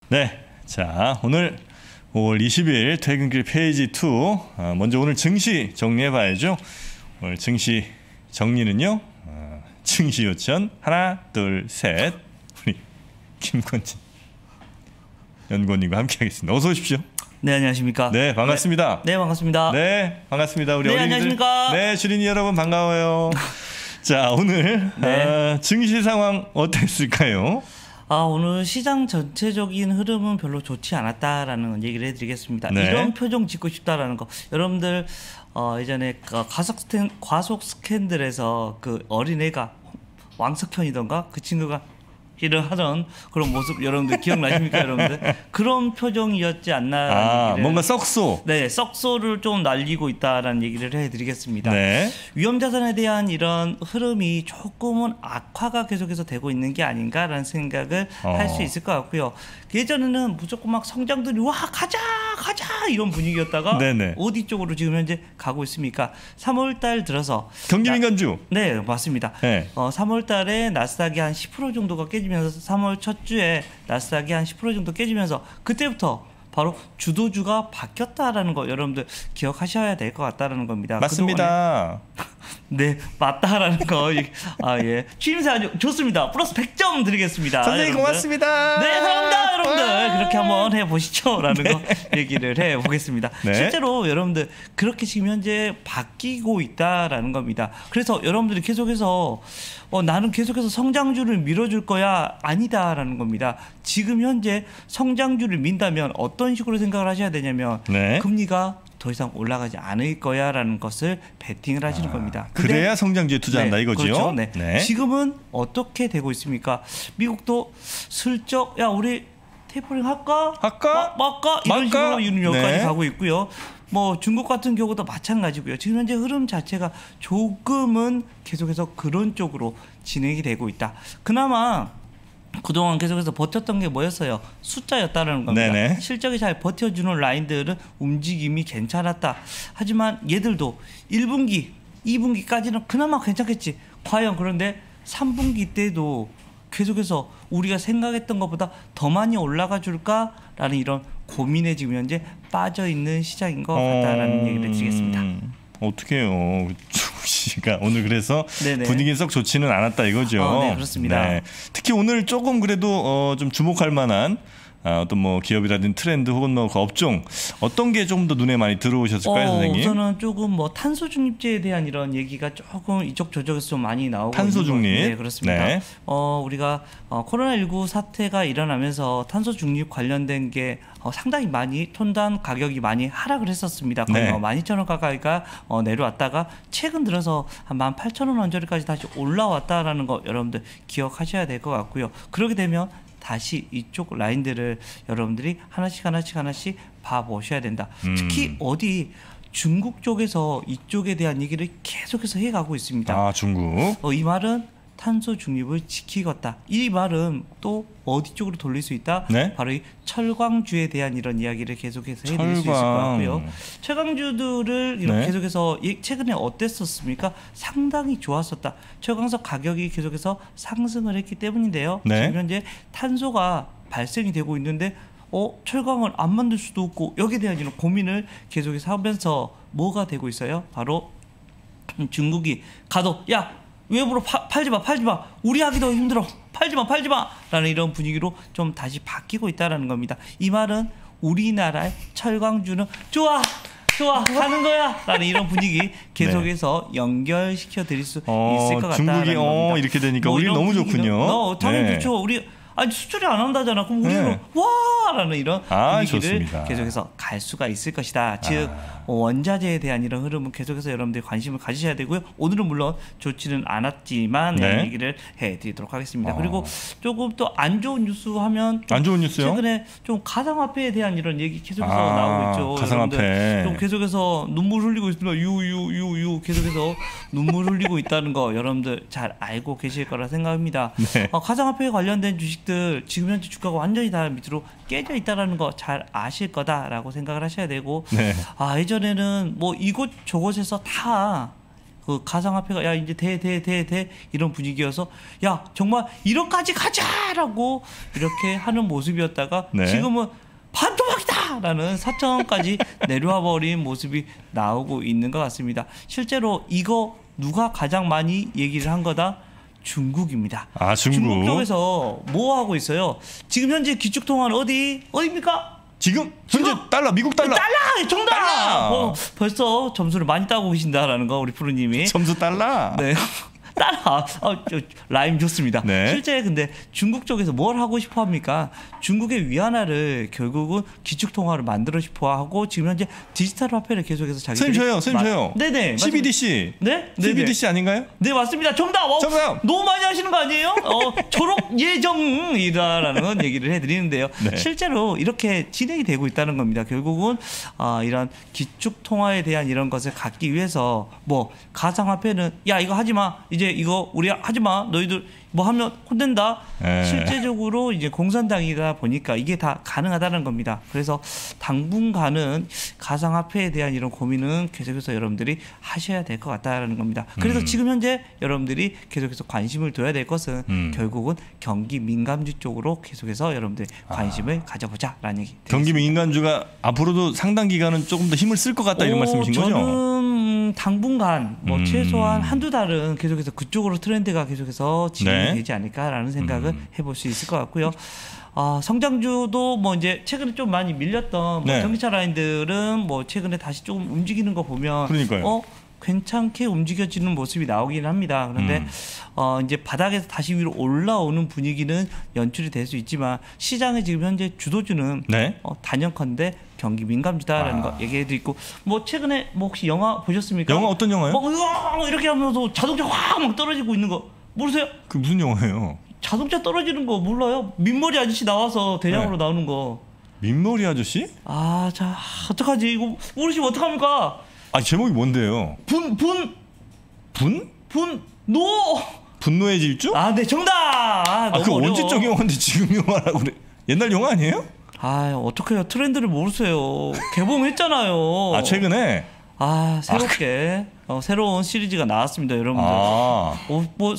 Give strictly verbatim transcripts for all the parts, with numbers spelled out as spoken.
네, 자 오늘 오월 이십일 퇴근길 페이지 이. 어, 먼저 오늘 증시 정리해봐야죠. 오늘 증시 정리는요. 어, 증시 요천 하나, 둘, 셋. 우리 김권진 연구원님과 함께하겠습니다. 어서 오십시오. 네, 안녕하십니까. 네, 반갑습니다. 네, 네 반갑습니다. 네, 반갑습니다. 우리 네, 어린이들. 안녕하십니까. 네, 주린이 여러분 반가워요. 자, 오늘 네. 어, 증시 상황 어땠을까요? 아, 오늘 시장 전체적인 흐름은 별로 좋지 않았다라는 얘기를 해드리겠습니다. 네. 이런 표정 짓고 싶다라는 거. 여러분들 어, 예전에 과속 스캔, 과속 스캔들에서 그 어린애가 왕석현이던가 그 친구가 일을 하던 그런 모습 여러분들 기억나십니까? 여러분들 그런 표정이었지 않나? 아, 뭔가 썩소. 네, 썩소를 좀 날리고 있다라는 얘기를 해드리겠습니다. 네. 위험자산에 대한 이런 흐름이 조금은 악화가 계속해서 되고 있는 게 아닌가라는 생각을 어. 할 수 있을 것 같고요. 예전에는 무조건 막 성장들이 와 가자 가자 이런 분위기였다가 네네. 어디 쪽으로 지금 현재 가고 있습니까? 삼월 달 들어서 경기민간주. 네, 맞습니다. 네. 어, 삼월 달에 나스닥이 한 십 퍼센트 정도가 깨지면서 삼월 첫 주에 나스닥이 한 십 퍼센트 정도 깨지면서 그때부터 바로 주도주가 바뀌었다라는 거 여러분들 기억하셔야 될 것 같다라는 겁니다. 맞습니다. 네, 맞다라는 거. 아, 예. 취임새 아주 좋습니다. 플러스 백 점 드리겠습니다. 선생님 여러분들. 고맙습니다. 네, 감사합니다. 여러분들. 그렇게 한번 해보시죠. 라는 네. 거 얘기를 해보겠습니다. 네. 실제로 여러분들 그렇게 지금 현재 바뀌고 있다라는 겁니다. 그래서 여러분들이 계속해서 어, 나는 계속해서 성장주를 밀어줄 거야. 아니다라는 겁니다. 지금 현재 성장주를 민다면 어떤 식으로 생각을 하셔야 되냐면 네. 금리가 더 이상 올라가지 않을 거야라는 것을 베팅을 하시는 아, 겁니다. 그래야 성장주에 투자한다 네, 이거죠. 그렇죠. 네. 네. 지금은 어떻게 되고 있습니까? 미국도 슬쩍 야 우리 테이퍼링 할까? 할까? 마, 말까? 이런 말까? 식으로 여기까지 네. 가고 있고요. 뭐 중국 같은 경우도 마찬가지고요. 지금 현재 흐름 자체가 조금은 계속해서 그런 쪽으로 진행이 되고 있다. 그나마 그동안 계속해서 버텼던 게 뭐였어요? 숫자였다는 겁니다. 네네. 실적이 잘 버텨주는 라인들은 움직임이 괜찮았다. 하지만 얘들도 일 분기, 이 분기까지는 그나마 괜찮겠지. 과연 그런데 삼 분기 때도 계속해서 우리가 생각했던 것보다 더 많이 올라가 줄까라는 이런 고민에 지금 현재 빠져있는 시장인 것 같다라는 어... 얘기를 드리겠습니다. 어떻게 해요? 씨가 오늘 그래서 네네. 분위기 썩 좋지는 않았다 이거죠. 어, 네, 그렇습니다. 네. 특히 오늘 조금 그래도 어, 좀 주목할 만한 아, 어떤 뭐 기업이라든 트렌드 혹은 뭐 그 업종 어떤 게 조금 더 눈에 많이 들어오셨을까요, 어, 선생님? 우선은 조금 뭐 탄소 중립제에 대한 이런 얘기가 조금 이쪽 저쪽에서 좀 많이 나오고 탄소 중립. 네, 그렇습니다. 네. 어, 우리가 어, 코로나십구 사태가 일어나면서 탄소 중립 관련된 게 어, 상당히 많이 톤단 가격이 많이 하락을 했었습니다. 거의 네. 어, 만 이천 원 가까이가 어, 내려왔다가 최근 들어서 한 만 팔천 원 언저리까지 다시 올라왔다라는 거 여러분들 기억하셔야 될 것 같고요. 그렇게 되면 다시 이쪽 라인들을 여러분들이 하나씩 하나씩 하나씩 봐보셔야 된다. 음. 특히 어디 중국 쪽에서 이쪽에 대한 얘기를 계속해서 해가고 있습니다. 아, 중국. 어, 이 말은 탄소 중립을 지키겠다. 이 말은 또 어디 쪽으로 돌릴 수 있다? 네? 바로 이 철광주에 대한 이런 이야기를 계속해서 해드릴 철광. 수 있을 것 같고요. 철광주들을 이렇게 네? 계속해서 최근에 어땠었습니까? 상당히 좋았었다. 철광석 가격이 계속해서 상승을 했기 때문인데요. 네? 지금 현재 탄소가 발생이 되고 있는데 어, 철광을 안 만들 수도 없고 여기에 대한 이런 고민을 계속해서 하면서 뭐가 되고 있어요? 바로 중국이 가도 야 외부로 파, 팔지 마, 팔지 마. 우리 하기 더 힘들어. 팔지 마, 팔지 마. 라는 이런 분위기로 좀 다시 바뀌고 있다는 겁니다. 이 말은 우리나라의 철광주는 좋아, 좋아, 가는 거야. 라는 이런 분위기 계속해서 네. 연결시켜 드릴 수 어, 있을 것 같다는 겁니다. 중국이 어, 이렇게 되니까 뭐 우리 너무 좋군요. 어, 당연히 네. 좋죠. 우리 아니 수출이 안 한다잖아. 그럼 우리는 네. 와라는 이런 아, 분위기를 좋습니다. 계속해서 갈 수가 있을 것이다. 아. 즉 원자재에 대한 이런 흐름은 계속해서 여러분들이 관심을 가지셔야 되고요. 오늘은 물론 좋지는 않았지만 네. 얘기를 해드리도록 하겠습니다. 어. 그리고 조금 또 안 좋은 뉴스 하면 안 좋은 뉴스요? 최근에 좀 가상화폐에 대한 이런 얘기 계속해서 아, 나오고 있죠. 가상화폐 좀 계속해서 눈물 흘리고 있습니다. 유유유유 계속해서 눈물 흘리고 있다는 거 여러분들 잘 알고 계실 거라 생각합니다. 네. 어, 가상화폐에 관련된 주식 지금 현재 주가가 완전히 다 밑으로 깨져 있다는 거 잘 아실 거다라고 생각을 하셔야 되고 네. 아 예전에는 뭐 이곳 저곳에서 다 그 가상화폐가 야 이제 돼 돼 돼 돼 이런 분위기여서 야 정말 일억까지 가자라고 이렇게 하는 모습이었다가 네. 지금은 반토막이다라는 사천원까지 내려와 버린 모습이 나오고 있는 것 같습니다. 실제로 이거 누가 가장 많이 얘기를 한 거다? 중국입니다. 아, 중국. 중국 쪽에서 뭐 하고 있어요? 지금 현재 기축통화는 어디 어디입니까? 지금 현재 지금? 달러, 미국 달러. 달러 정답. 달러. 어, 벌써 점수를 많이 따고 계신다라는 거 우리 푸르님이. 점수 달러. 네. 따라 어, 저, 라임 좋습니다. 네. 실제 근데 중국 쪽에서 뭘 하고 싶어 합니까? 중국의 위안화를 결국은 기축통화를 만들어 싶어 하고 지금 현재 디지털 화폐를 계속해서 자기들이 선생님 저요, 선생님 저요. 네네. 씨비디씨. 네? 씨비디씨 아닌가요? 네 맞습니다. 정답. 어, 정답. 너무 많이 하시는 거 아니에요? 어, 졸업 예정이라는 얘기를 해드리는데요. 네. 실제로 이렇게 진행이 되고 있다는 겁니다. 결국은 어, 이런 기축통화에 대한 이런 것을 갖기 위해서 뭐 가상화폐는 야 이거 하지 마. 이제 이거 우리 하지 마. 너희들 뭐 하면 혼낸다. 에. 실제적으로 이제 공산당이다 보니까 이게 다 가능하다는 겁니다. 그래서 당분간은 가상화폐에 대한 이런 고민은 계속해서 여러분들이 하셔야 될 것 같다는 겁니다. 그래서 음. 지금 현재 여러분들이 계속해서 관심을 둬야 될 것은 음. 결국은 경기 민감주 쪽으로 계속해서 여러분들이 관심을 아. 가져보자라는 얘기. 경기 민감주가 앞으로도 상당 기간은 조금 더 힘을 쓸 것 같다 이런 오, 말씀이신 저는 거죠? 저는 당분간 뭐 음. 최소한 한두 달은 계속해서 그쪽으로 트렌드가 계속해서 진행이 네. 되지 않을까라는 생각을 음. 해볼 수 있을 것 같고요. 어, 성장주도 뭐 이제 최근에 좀 많이 밀렸던 뭐 네. 전기차 라인들은 뭐 최근에 다시 조금 움직이는 거 보면 그러니까요. 어 괜찮게 움직여지는 모습이 나오긴 합니다. 그런데 음. 어 이제 바닥에서 다시 위로 올라오는 분위기는 연출이 될 수 있지만 시장의 지금 현재 주도주는 네. 어, 단연컨대 경기 민감주다라는 아. 거 얘기해드리고 뭐 최근에 뭐 혹시 영화 보셨습니까? 영화 어떤 영화요? 뭐 으아 이렇게 하면서 자동차 확 막 떨어지고 있는 거 모르세요? 그 무슨 영화예요? 자동차 떨어지는 거 몰라요? 민머리 아저씨 나와서 대장으로 네. 나오는 거. 민머리 아저씨? 아, 자 어떡하지? 이거 모르시면 어떡합니까? 아 제목이 뭔데요? 분, 분, 분? 분, 노. 분노의 질주? 아, 네 정답. 아, 그 언제적 영화인데 지금 영화라고 그래? 옛날 영화 아니에요? 아, 어떡해요? 트렌드를 모르세요. 개봉했잖아요. 아, 최근에? 아, 새롭게 아, 어, 새로운 시리즈가 나왔습니다, 여러분들. 아. 어, 뭐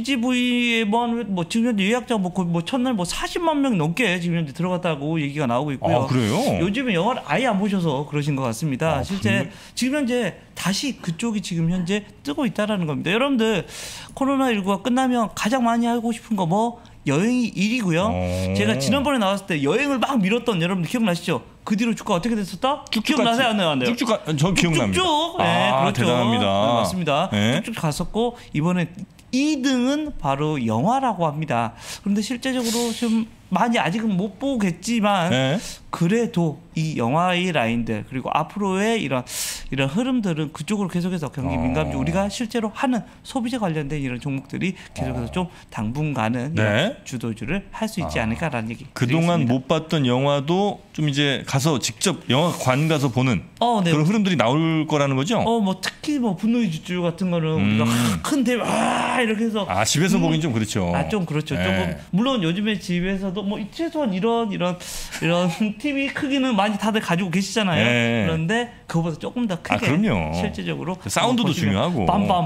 씨지비에만 뭐 지금 현재 예약자 뭐, 뭐 첫날 뭐 사십만 명 넘게 지금 현재 들어갔다고 얘기가 나오고 있고요. 아, 그래요? 요즘에 영화를 아예 안 보셔서 그러신 것 같습니다. 아, 실제 그래? 지금 현재 다시 그쪽이 지금 현재 뜨고 있다라는 겁니다. 여러분들 코로나십구가 끝나면 가장 많이 하고 싶은 거 뭐? 여행이 일이고요. 오. 제가 지난번에 나왔을 때 여행을 막 밀었던 여러분들 기억나시죠? 그 뒤로 주가 어떻게 됐었다? 쭉쭉 기억나세요? 안 나요? 안 나요? 쭉쭉 가, 저 기억납니다. 쭉쭉. 네, 아, 그렇죠. 대단합니다. 네, 맞습니다. 네. 쭉쭉 갔었고 이번에 이 등은 바로 영화라고 합니다. 그런데 실제적으로 좀 많이 아직은 못 보겠지만 네. 그래도 이 영화의 라인들 그리고 앞으로의 이런 이런 흐름들은 그쪽으로 계속해서 경기 어. 민감주 우리가 실제로 하는 소비재 관련된 이런 종목들이 계속해서 어. 좀 당분간은 네. 주도주를 할 수 있지 않을까라는 얘기. 그동안 드리겠습니다. 못 봤던 영화도 좀 이제 가서 직접 영화관 가서 보는 어, 네. 그런 흐름들이 나올 거라는 거죠? 어, 뭐 특히 뭐 분노의 질주 같은 거는 음. 우리가 큰 대회 아 이렇게 해서 아 집에서 음. 보긴 좀 그렇죠. 아 좀 그렇죠. 네. 조금 물론 요즘에 집에서도 뭐 최소한 이런 이런 이런 티비 크기는 많이 다들 가지고 계시잖아요. 네. 그런데 그거보다 조금 더 크게 아, 그럼요. 실제적으로 사운드도 중요하고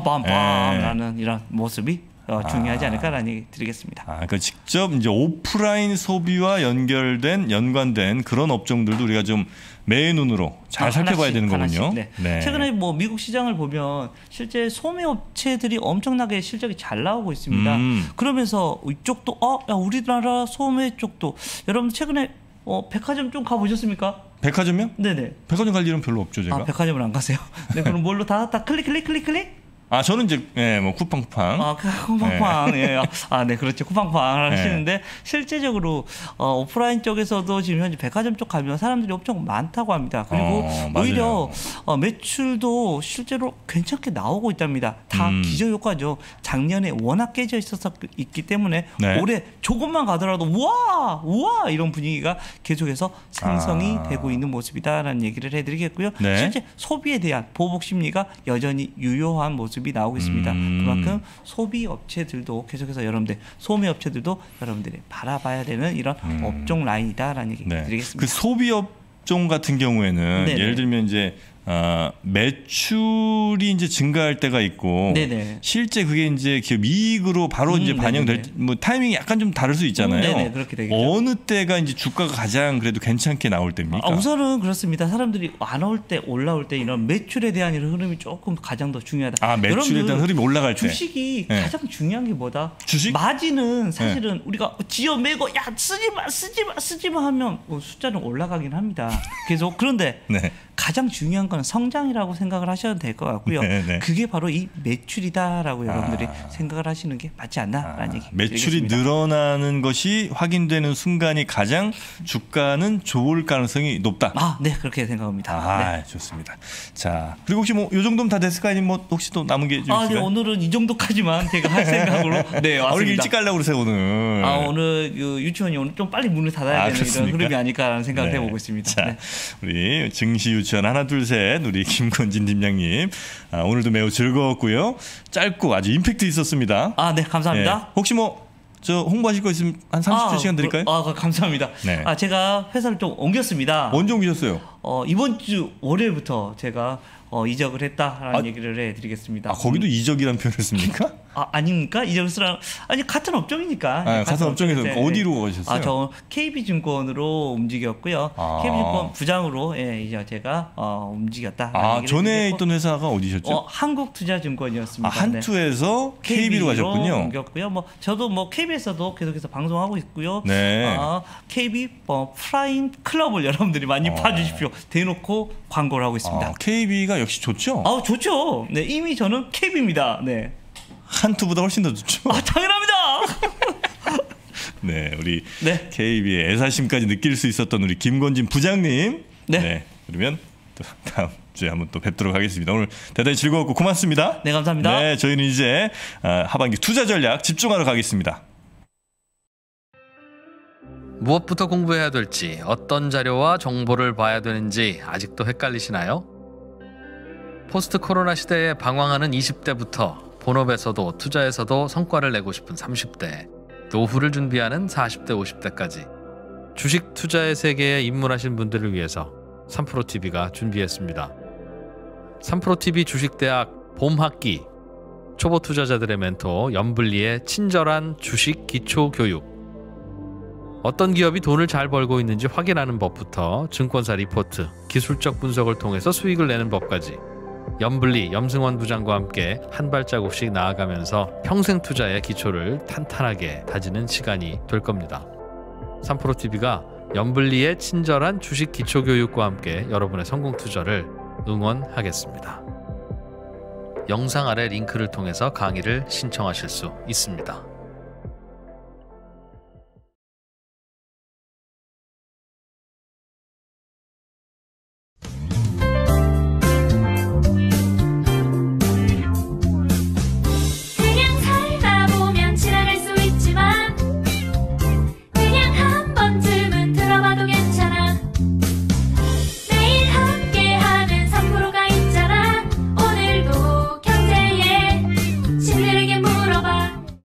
빰빰빰빰라는 네. 이런 모습이 어, 중요하지 않을까라는 얘기 드리겠습니다. 아, 그러니까 직접 이제 오프라인 소비와 연결된 연관된 그런 업종들도 우리가 좀 매의 눈으로 잘 아, 살펴봐야 하나씩, 되는 거군요. 네. 네. 최근에 뭐 미국 시장을 보면 실제 소매 업체들이 엄청나게 실적이 잘 나오고 있습니다. 음. 그러면서 이쪽도 어, 야, 우리나라 소매 쪽도 여러분 최근에 어, 백화점 좀 가보셨습니까? 백화점이요? 네네. 백화점 갈 일은 별로 없죠, 제가. 아, 백화점을 안 가세요? 네, 그럼 뭘로 다, 다 클릭, 클릭, 클릭, 클릭? 아, 저는 이제, 예, 뭐, 쿠팡, 쿠팡. 아, 쿠팡, 네. 예. 아, 네, 그렇죠. 쿠팡, 쿠팡 하시는데, 네. 실제적으로, 어, 오프라인 쪽에서도 지금 현재 백화점 쪽 가면 사람들이 엄청 많다고 합니다. 그리고 어, 오히려, 어, 매출도 실제로 괜찮게 나오고 있답니다. 다 음. 기저효과죠. 작년에 워낙 깨져 있어서 있기 때문에, 네. 올해 조금만 가더라도, 우와! 우와! 이런 분위기가 계속해서 생성이 아. 되고 있는 모습이다라는 얘기를 해드리겠고요. 네. 실제 소비에 대한 보복 심리가 여전히 유효한 모습 이 나오고 있습니다. 음. 그만큼 소비 업체들도 계속해서 여러분들 소매 업체들도 여러분들이 바라봐야 되는 이런 음. 업종 라인이다라는 얘기 네. 드리겠습니다. 그 소비 업종 같은 경우에는 네네. 예를 들면 이제 어, 매출이 이제 증가할 때가 있고 네네. 실제 그게 이제 기업 이익으로 바로 음, 이제 반영될 네네네. 뭐 타이밍이 약간 좀 다를 수 있잖아요. 음, 네네, 그렇게 되겠죠. 어느 때가 이제 주가가 가장 그래도 괜찮게 나올 때입니까? 아, 우선은 그렇습니다. 사람들이 안 올 때 올라올 때 이런 매출에 대한 이런 흐름이 조금 가장 더 중요하다. 아, 매출에 대한 흐름이 올라갈 때. 주식이 네. 가장 중요한 게 뭐다? 주식? 마진은 사실은 네. 우리가 지어 매고 야 쓰지 마 쓰지 마 쓰지 마 하면 숫자는 올라가긴 합니다. 계속 그런데 네. 가장 중요한 건 성장이라고 생각을 하셔도 될 것 같고요. 네네. 그게 바로 이 매출이다라고 아. 여러분들이 생각을 하시는 게 맞지 않나라는 아. 얘기. 매출이 드리겠습니다. 늘어나는 것이 확인되는 순간이 가장 주가는 좋을 가능성이 높다. 아, 네 그렇게 생각합니다. 아, 네. 좋습니다. 자, 그리고 혹시 뭐 이 정도면 다 됐을까요? 아니면 뭐 혹시 또 남은 게 좀 아, 네, 오늘은 이 정도까지만 제가 할 생각으로 네 왔습니다. 오늘 일찍 가려고 그러세요 오늘. 아, 오늘 그 유치원이 오늘 좀 빨리 문을 닫아야 아, 되는 그렇습니까? 이런 흐름이 아닐까라는 생각을 네. 해보고 있습니다. 자, 네. 우리 증시 유치원 하나 둘 셋 우리 김건진 팀장님 아, 오늘도 매우 즐거웠고요. 짧고 아주 임팩트 있었습니다. 아, 네 감사합니다. 네. 혹시 뭐 저 홍보하실 거 있으면 한 삼십 초 아, 시간 드릴까요? 그, 아, 감사합니다. 네. 아, 제가 회사를 좀 옮겼습니다. 언제 옮기셨어요? 어, 이번 주 월요일부터 제가 어, 이적을 했다라는 아, 얘기를 해드리겠습니다. 아, 거기도 음. 이적이라는 표현을 씁니까? 아, 아닙니까? 이적을 쓰라 아니 같은 업종이니까. 아, 같은, 같은 업종에서 네, 어디로 가셨어요? 아, 저 케이비증권으로 움직였고요. 아. 케이비증권 부장으로 예, 이제 제가 어, 움직였다. 아, 전에 있던 회사가 어디셨죠? 어, 한국투자증권이었습니다. 아, 한투에서 네. 케이비로 가셨군요. 옮겼고요. 뭐 저도 뭐 케이비에서도 계속해서 방송하고 있고요. 네. 아, 케이비 뭐 프라임 클럽을 여러분들이 많이 어. 봐주십시오. 대놓고 광고를 하고 있습니다. 아, 케이비가 역시 좋죠? 아, 좋죠. 네, 이미 저는 케이비입니다. 네. 한투보다 훨씬 더 좋죠? 아, 당연합니다. 네, 우리 네. 케이비의 애사심까지 느낄 수 있었던 우리 김건진 부장님. 네. 네. 그러면 또 다음 주에 한번 또 뵙도록 하겠습니다. 오늘 대단히 즐거웠고 고맙습니다. 네, 감사합니다. 네, 저희는 이제 하반기 투자 전략 집중하러 가겠습니다. 무엇부터 공부해야 될지, 어떤 자료와 정보를 봐야 되는지 아직도 헷갈리시나요? 포스트 코로나 시대에 방황하는 이십 대부터 본업에서도 투자에서도 성과를 내고 싶은 삼십 대, 노후를 준비하는 사십 대, 오십 대까지 주식 투자의 세계에 입문하신 분들을 위해서 삼프로티비가 준비했습니다. 삼프로티비 주식대학 봄학기, 초보 투자자들의 멘토 염블리의 친절한 주식 기초 교육, 어떤 기업이 돈을 잘 벌고 있는지 확인하는 법부터 증권사 리포트, 기술적 분석을 통해서 수익을 내는 법까지 염블리, 염승원 부장과 함께 한 발자국씩 나아가면서 평생 투자의 기초를 탄탄하게 다지는 시간이 될 겁니다. 삼프로티비가 염블리의 친절한 주식 기초교육과 함께 여러분의 성공 투자를 응원하겠습니다. 영상 아래 링크를 통해서 강의를 신청하실 수 있습니다.